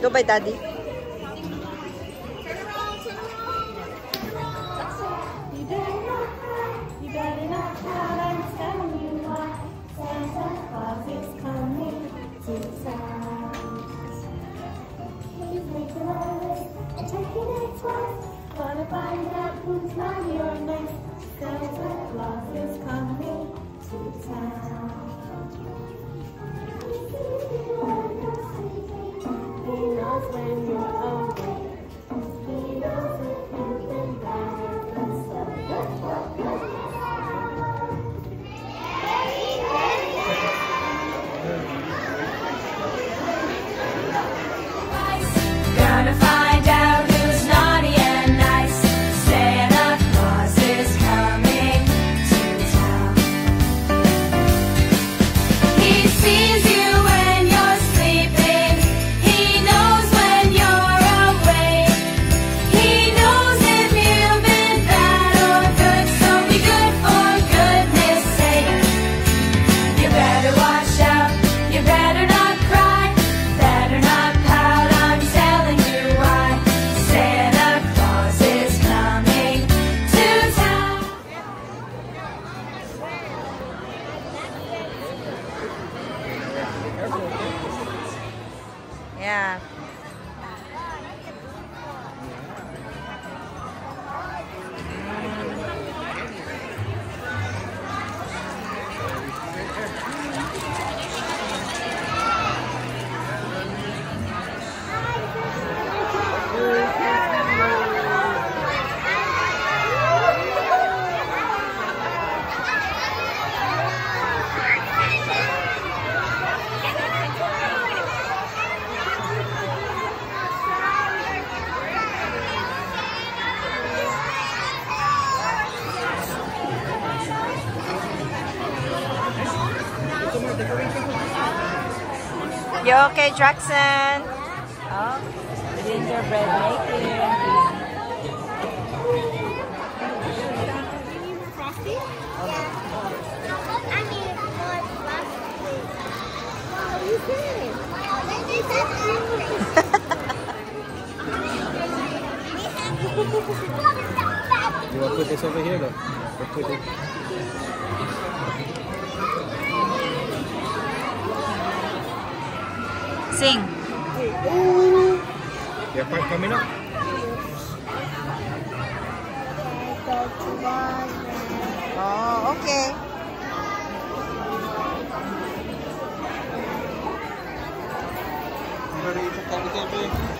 Go by Daddy. Wanna find out who's not your next? Santa Claus is coming to town. He knows when you're awake. He knows if you've been bad and stuff. Gonna find out who's naughty and nice. Santa Claus is coming to town. He sees you when you're sleeping. He knows when you're awake. He knows if you've been bad or good, so be good for goodness sake. You better watch out, you better not cry, better not pout, I'm telling you why. Santa Claus is coming to town. Yeah. You okay, Draxon? Oh, gingerbread making. Frosty? Yeah. I need more frosty. Wow, you did. You want to put this over here, though? Or put it... Sing. Your part coming up. Oh, okay. Ready to come to